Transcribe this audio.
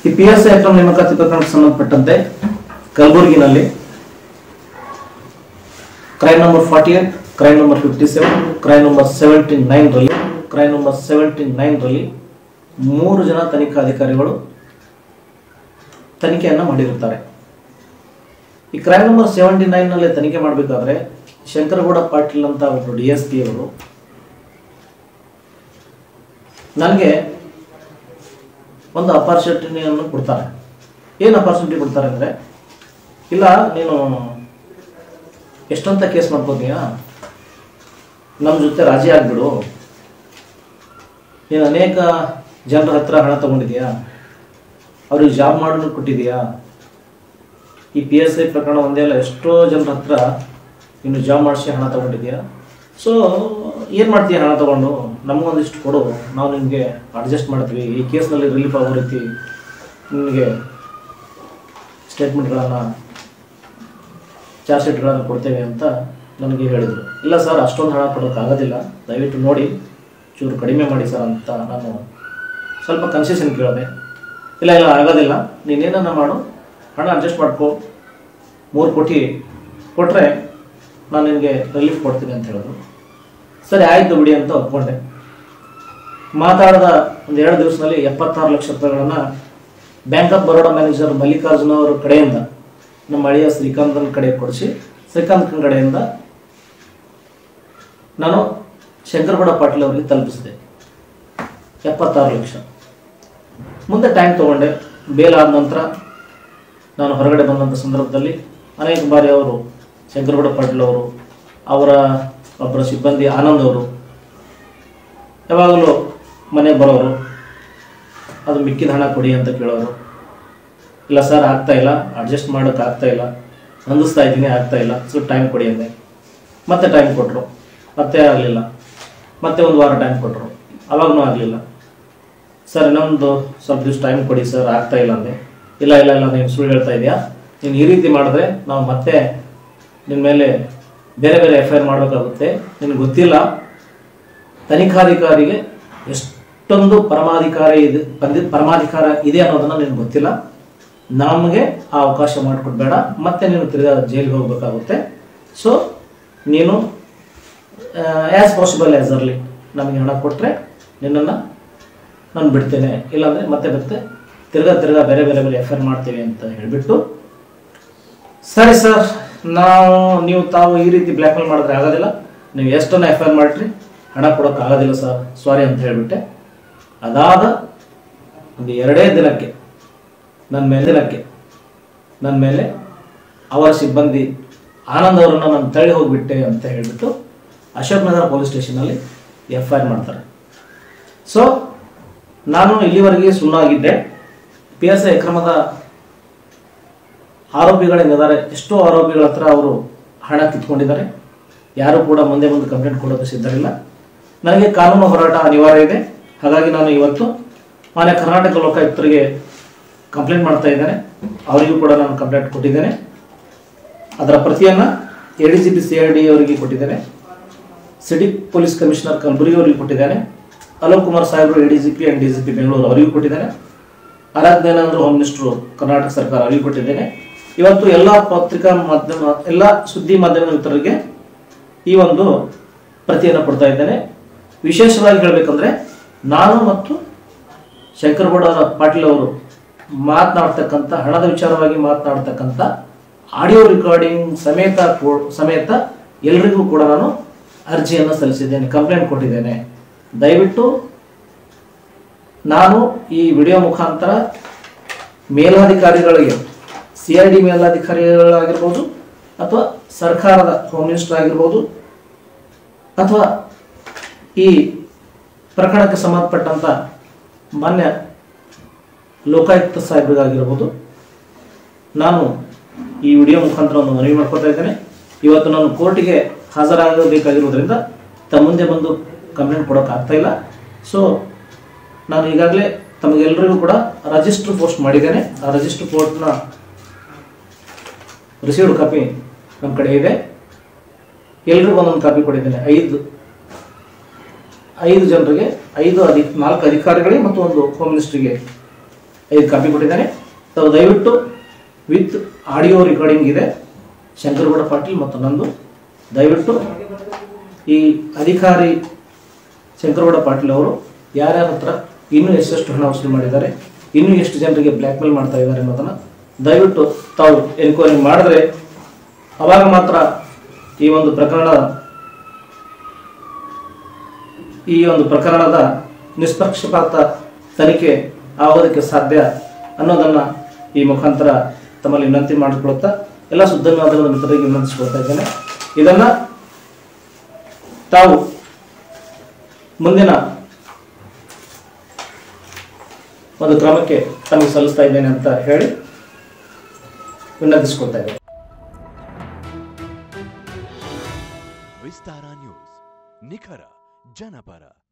ಈ PSI ಅಕ್ರಮ ನೇಮಕಾತಿ ಪ್ರಕರಣಕ್ಕೆ ಸಂಬಂಧಪಟ್ಟಂತೆ ಕಲಬುರಗಿನಲ್ಲಿ crime number 48, crime number 57, crime number 79 ರಲ್ಲಿ 3 ಜನ ತನಿಖಾಧಿಕಾರಿಗಳು ತನಿಖೆಯನ್ನು ಮಾಡಿರುತ್ತಾರೆ. ಈ ಕ್ರೈಮ್ ನಂಬರ್ 79 ನಲ್ಲಿ ತನಿಖೆ ಮಾಡಬೇಕಾದ್ರೆ ಶಂಕರಗೌಡ ಪಾಟೀಲ್ ಅಂತ ಒಬ್ಬರು DSP ಅವರು ನನಗೆ ಒಂದು ಅಪಾರ್ಚುನಿಟಿಯನ್ನು ಕೊಡ್ತಾರೆ. ಏನು ಅಪಾರ್ಚುನಿಟಿ ಕೊಡ್ತಾರೆ ಅಂದರೆ, ಇಲ್ಲ ನೀನು ಎಷ್ಟಂತ ಕೇಸ್ ಮಾಡ್ಕೋತೀಯಾ, ನಮ್ಮ ಜೊತೆ ರಾಜಿ ಆಗಿಬಿಡು, ನೀನು ಅನೇಕ ಜನರ ಹತ್ರ ಹಣ ತಗೊಂಡಿದೀಯಾ, ಅವ್ರಿಗೆ ಜಾಬ್ ಮಾಡೋದು ಕೊಟ್ಟಿದೀಯಾ, ಈ PSI ಪ್ರಕರಣ ಒಂದೇ ಅಲ್ಲ ಎಷ್ಟೋ ಜನರ ಹತ್ರ ನೀನು ಜಾಬ್ ಮಾಡಿಸಿ ಹಣ ತಗೊಂಡಿದೀಯಾ. ಸೊ ಏನು ಮಾಡ್ತೀಯ, ಹಣ ತೊಗೊಂಡು ನಮಗೊಂದಿಷ್ಟು ಕೊಡು, ನಾವು ನಿಮಗೆ ಅಡ್ಜಸ್ಟ್ ಮಾಡ್ತೀವಿ, ಈ ಕೇಸ್ನಲ್ಲಿ ರಿಲೀಫ್ ಆಗೋ ರೀತಿ ನಿಮಗೆ ಸ್ಟೇಟ್ಮೆಂಟ್ಗಳನ್ನು ಚಾರ್ಜ್ ಶೀಟ್ಗಳನ್ನು ಕೊಡ್ತೇವೆ ಅಂತ ನನಗೆ ಹೇಳಿದರು. ಇಲ್ಲ ಸರ್, ಅಷ್ಟೊಂದು ಹಣ ಕೊಡೋಕ್ಕಾಗೋದಿಲ್ಲ, ದಯವಿಟ್ಟು ನೋಡಿ ಚೂರು ಕಡಿಮೆ ಮಾಡಿ ಸರ್ ಅಂತ ನಾನು ಸ್ವಲ್ಪ ಕನ್ಸೆಷನ್ ಕೇಳಿದೆ. ಇಲ್ಲ ಆಗೋದಿಲ್ಲ, ನೀನೇನನ್ನ ಮಾಡು, ಹಣ ಅಡ್ಜಸ್ಟ್ ಮಾಡ್ಕೊ, 3 ಕೋಟಿ ಕೊಟ್ಟರೆ ನಾನು ನಿನಗೆ ರಿಲೀಫ್ ಕೊಡ್ತೀನಿ ಅಂತ ಹೇಳಿದ್ರು. ಸರಿ ಆಯಿತು ಬಿಡಿ ಅಂತ ಒಪ್ಕೊಂಡೆ. ಮಾತಾಡಿದ ಒಂದು 2 ದಿವಸದಲ್ಲಿ 76 ಲಕ್ಷ ರೂಪಾಯಿಗಳನ್ನು bank of Baroda manager Mallikarjuna ಅವರ ಕಡೆಯಿಂದ ನಮ್ಮ ಅಳಿಯ ಶ್ರೀಕಾಂತನ ಕಡೆ ಕೊಡಿಸಿ, ಶ್ರೀಕಾಂತನ ಕಡೆಯಿಂದ ನಾನು ಶಂಕರಗೌಡ ಪಾಟೀಲ್ ಅವರಿಗೆ ತಲುಪಿಸಿದೆ 76 ಲಕ್ಷ. ಮುಂದೆ ಟೈಮ್ ತೊಗೊಂಡೆ. ಬೇಲ್ ಆದ ನಂತರ ನಾನು ಹೊರಗಡೆ ಬಂದಂಥ ಸಂದರ್ಭದಲ್ಲಿ ಅನೇಕ ಬಾರಿ ಅವರು ಶಂಕರಗೌಡ ಪಾಟೀಲ್ ಅವರು, ಅವರ ಒಬ್ಬರ ಸಿಬ್ಬಂದಿ ಆನಂದ್ ಅವರು ಯಾವಾಗಲೂ ಮನೆಗೆ ಬರೋರು, ಅದು ಮಿಕ್ಕಿದ ಹಣ ಕೊಡಿ ಅಂತ ಕೇಳೋರು. ಇಲ್ಲ ಸರ್ ಆಗ್ತಾಯಿಲ್ಲ, ಅಡ್ಜಸ್ಟ್ ಮಾಡೋಕ್ಕೆ ಆಗ್ತಾಯಿಲ್ಲ, ಹೊಂದಿಸ್ತಾ ಇದ್ದೀನಿ, ಆಗ್ತಾಯಿಲ್ಲ, ಸೊ ಟೈಮ್ ಕೊಡಿ ಅಂದೆ. ಮತ್ತೆ ಟೈಮ್ ಕೊಟ್ಟರು, ಮತ್ತೆ ಆಗಲಿಲ್ಲ. ಮತ್ತೆ ಒಂದು ವಾರ ಟೈಮ್ ಕೊಟ್ಟರು, ಅವಾಗೂ ಆಗಲಿಲ್ಲ. ಸರ್ ಇನ್ನೊಂದು ಸ್ವಲ್ಪ ದಿವಸ ಟೈಮ್ ಕೊಡಿ ಸರ್, ಆಗ್ತಾಯಿಲ್ಲ ಅಂದೆ. ಇಲ್ಲ ನೀನು ಸುಳ್ಳು ಹೇಳ್ತಾ ಇದೆಯಾ, ನೀನು ಈ ರೀತಿ ಮಾಡಿದ್ರೆ ನಾವು ಮತ್ತೆ ನಿನ್ನ ಮೇಲೆ ಬೇರೆ ಬೇರೆ FIR ಮಾಡಬೇಕಾಗುತ್ತೆ. ನಿನಗೆ ಗೊತ್ತಿಲ್ಲ ತನಿಖಾಧಿಕಾರಿಗೆ ಎಷ್ಟೊಂದು ಪರಮಾಧಿಕಾರ ಇದೆ ಅನ್ನೋದನ್ನು ನಿನಗೆ ಗೊತ್ತಿಲ್ಲ. ನಮಗೆ ಆ ಅವಕಾಶ ಮಾಡಿಕೊಡ್ಬೇಡ, ಮತ್ತೆ ನೀನು ತಿರ್ಗಾ ಜೈಲಿಗೆ ಹೋಗಬೇಕಾಗುತ್ತೆ. ಸೊ ನೀನು ಆ್ಯಸ್ ಪಾಸಿಬಲ್ ಆ್ಯಸ್ ಅರ್ಲಿ ನಮಗೆ ಹಣ ಕೊಟ್ಟರೆ ನಿನ್ನನ್ನು ನಾನು ಬಿಡ್ತೇನೆ, ಇಲ್ಲಾಂದರೆ ಮತ್ತೆ ತಿರ್ಗಾ ಬೇರೆ FIR ಮಾಡ್ತೇವೆ ಅಂತ ಹೇಳಿಬಿಟ್ಟು, ಸರಿ ಸರ್ ನೀವು ತಾವು ಈ ರೀತಿ ಬ್ಲ್ಯಾಕ್ ಮೇಲ್ ಮಾಡಿದ್ರೆ ಆಗೋದಿಲ್ಲ, ನೀವು ಎಷ್ಟನ್ನು FIR ಮಾಡಿರಿ, ಹಣ ಕೊಡೋಕೆ ಆಗೋದಿಲ್ಲ ಸರ್, ಸಾರಿ ಅಂತ ಹೇಳಿಬಿಟ್ಟೆ. ಅದಾದ ಒಂದು 2 ದಿನಕ್ಕೆ ನನ್ನ ಮೇಲೆ ಅವರ ಸಿಬ್ಬಂದಿ ಆನಂದ್ ಅವರನ್ನು ನಾನು ತಳ್ಳಿ ಹೋಗಿಬಿಟ್ಟೆ ಅಂತ ಹೇಳಿಬಿಟ್ಟು ಅಶೋಕ್ ನಗರ ಪೊಲೀಸ್ ಸ್ಟೇಷನಲ್ಲಿ FIR ಮಾಡ್ತಾರೆ. ಸೊ ನಾನು ಇಲ್ಲಿವರೆಗೆ ಸುಮ್ಮನಾಗಿದ್ದೆ. PSI ಅಕ್ರಮದ ಆರೋಪಿಗಳೇನಿದ್ದಾರೆ, ಎಷ್ಟೋ ಆರೋಪಿಗಳ ಹತ್ರ ಅವರು ಹಣ ಕಿತ್ಕೊಂಡಿದ್ದಾರೆ. ಯಾರು ಕೂಡ ಮುಂದೆ ಬಂದು ಕಂಪ್ಲೇಂಟ್ ಕೊಡೋದು ಸಿದ್ಧರಿಲ್ಲ. ನನಗೆ ಕಾನೂನು ಹೋರಾಟ ಅನಿವಾರ್ಯ ಇದೆ. ಹಾಗಾಗಿ ನಾನು ಇವತ್ತು ಮಾನ್ಯ ಕರ್ನಾಟಕ ಲೋಕಾಯುಕ್ತರಿಗೆ ಕಂಪ್ಲೇಂಟ್ ಮಾಡ್ತಾ ಇದ್ದೇನೆ. ಅವರಿಗೂ ಕೂಡ ನಾನು ಕಂಪ್ಲೇಂಟ್ ಕೊಟ್ಟಿದ್ದೇನೆ. ಅದರ ಪ್ರತಿಯನ್ನು ADGP CID ಅವರಿಗೆ ಕೊಟ್ಟಿದ್ದೇನೆ, ಸಿಟಿ ಪೊಲೀಸ್ ಕಮಿಷನರ್ ಕಲಬುರಗಿ ಅವರಿಗೆ ಕೊಟ್ಟಿದ್ದೇನೆ, ಅಲೋಕ್ ಕುಮಾರ್ ಸಾಹೇಬರು ADGP and DGP ಬೆಂಗಳೂರು ಅವರಿಗೂ ಕೊಟ್ಟಿದ್ದೇನೆ, ಆರಾಧನೇಂದ್ರ ಹೋಮ್ ಮಿನಿಸ್ಟರ್ ಕರ್ನಾಟಕ ಸರ್ಕಾರ ಅವರಿಗೆ ಕೊಟ್ಟಿದ್ದೇನೆ. ಇವತ್ತು ಎಲ್ಲ ಪತ್ರಿಕಾ ಮಾಧ್ಯಮ, ಎಲ್ಲ ಸುದ್ದಿ ಮಾಧ್ಯಮದ ಮಿತ್ರರಿಗೆ ಈ ಒಂದು ಪ್ರತಿಯನ್ನು ಕೊಡ್ತಾ ಇದ್ದೇನೆ. ವಿಶೇಷವಾಗಿ ಹೇಳಬೇಕಂದ್ರೆ, ನಾನು ಮತ್ತು ಶಂಕರಗೌಡ ಪಾಟೀಲ್ ಅವರು ಮಾತನಾಡ್ತಕ್ಕಂಥ, ಹಣದ ವಿಚಾರವಾಗಿ ಮಾತನಾಡ್ತಕ್ಕಂಥ ಆಡಿಯೋ ರೆಕಾರ್ಡಿಂಗ್ ಸಮೇತ ಎಲ್ರಿಗೂ ಕೂಡ ನಾನು ಅರ್ಜಿಯನ್ನು ಸಲ್ಲಿಸಿದ್ದೇನೆ, ಕಂಪ್ಲೇಂಟ್ ಕೊಟ್ಟಿದ್ದೇನೆ. ದಯವಿಟ್ಟು ನಾನು ಈ ವಿಡಿಯೋ ಮುಖಾಂತರ ಮೇಲಾಧಿಕಾರಿಗಳಿಗೆ, CID ಮೇಲಾಧಿಕಾರಿಗಳಾಗಿರ್ಬೋದು, ಅಥವಾ ಸರ್ಕಾರದ ಹೋಮ್ ಮಿನಿಸ್ಟರ್ ಆಗಿರ್ಬೋದು, ಅಥವಾ ಈ ಪ್ರಕರಣಕ್ಕೆ ಸಂಬಂಧಪಟ್ಟಂಥ ಮಾನ್ಯ ಲೋಕಾಯುಕ್ತ ಸಾಹೇಬರಿಗಾಗಿರ್ಬೋದು, ನಾನು ಈ ವಿಡಿಯೋ ಮುಖಾಂತರ ಒಂದು ಮನವಿ ಮಾಡ್ಕೊತಾ ಇದ್ದೇನೆ. ಇವತ್ತು ನಾನು ಕೋರ್ಟಿಗೆ ಹಾಜರಾಗಬೇಕಾಗಿರೋದ್ರಿಂದ ತಮ್ಮ ಮುಂದೆ ಬಂದು ಕಂಪ್ಲೇಂಟ್ ಕೊಡೋಕ್ಕಾಗ್ತಾಯಿಲ್ಲ. ಸೊ ನಾನು ಈಗಾಗಲೇ ತಮಗೆಲ್ಲರಿಗೂ ಕೂಡ ರಿಜಿಸ್ಟರ್ ಪೋಸ್ಟ್ ಮಾಡಿದ್ದೇನೆ. ಆ ರಿಜಿಸ್ಟರ್ ಪೋಸ್ಟ್ನ ರಿಸೀವ್ಡ್ ಕಾಪಿ ನಮ್ಮ ಕಡೆ ಇದೆ. ಎಲ್ರಿಗೂ ಒಂದೊಂದು ಕಾಪಿ ಕೊಟ್ಟಿದ್ದೇನೆ. 5 ಜನರಿಗೆ, 4 ಅಧಿಕಾರಿಗಳಿಗೆ ಮತ್ತು 1 ಹೋಮ್ ಮಿನಿಸ್ಟ್ರಿಗೆ 5 ಕಾಪಿ ಕೊಟ್ಟಿದ್ದಾರೆ. ತಾವು ದಯವಿಟ್ಟು ವಿತ್ ಆಡಿಯೋ ರೆಕಾರ್ಡಿಂಗ್ ಇದೆ ಶಂಕರಗೌಡ ಪಾಟೀಲ್ ಮತ್ತು ನಂದು. ದಯವಿಟ್ಟು ಈ ಅಧಿಕಾರಿ ಶಂಕರಗೌಡ ಪಾಟೀಲ್ ಅವರು ಯಾರ್ಯಾರ ಹತ್ರ ಇನ್ನೂ ಎಷ್ಟೆಷ್ಟು ಹಣ ವಸೂಲಿ ಮಾಡಿದ್ದಾರೆ, ಇನ್ನೂ ಎಷ್ಟು ಜನರಿಗೆ ಬ್ಲ್ಯಾಕ್ ಮೇಲ್ ಮಾಡ್ತಾ ಇದ್ದಾರೆ ಅನ್ನೋದನ್ನು ದಯವಿಟ್ಟು ತಾವು ಎನ್ಕ್ವೈರಿ ಮಾಡಿದ್ರೆ ಅವಾಗ ಮಾತ್ರ ಈ ಒಂದು ಪ್ರಕರಣದ ನಿಷ್ಪಕ್ಷಪಾತ ತನಿಖೆ ಆಗೋದಕ್ಕೆ ಸಾಧ್ಯ ಅನ್ನೋದನ್ನು ಈ ಮುಖಾಂತರ ತಮ್ಮಲ್ಲಿ ವಿನಂತಿ ಮಾಡಿಕೊಳ್ಳುತ್ತಾ ಎಲ್ಲ ಸುದ್ದಿ ಮಾಧ್ಯಮದ ಮಿತ್ರರಿಗೆ ವಿನಂತಿಸಿಕೊಳ್ತಾ ಇದ್ದೇನೆ. ಇದನ್ನು ತಾವು ಮುಂದಿನ ಒಂದು ಕ್ರಮಕ್ಕೆ ತಮಗೆ ಸಲ್ಲಿಸ್ತಾ ಇದ್ದೇನೆ ಅಂತ ಹೇಳಿ ವಿನಂತಿಸಿಕೊಳ್ತಾ ಇದ್ದೇನೆ. ವಿಸ್ತಾರ ನ್ಯೂಸ್, ನಿಖರ ಜನಪರ.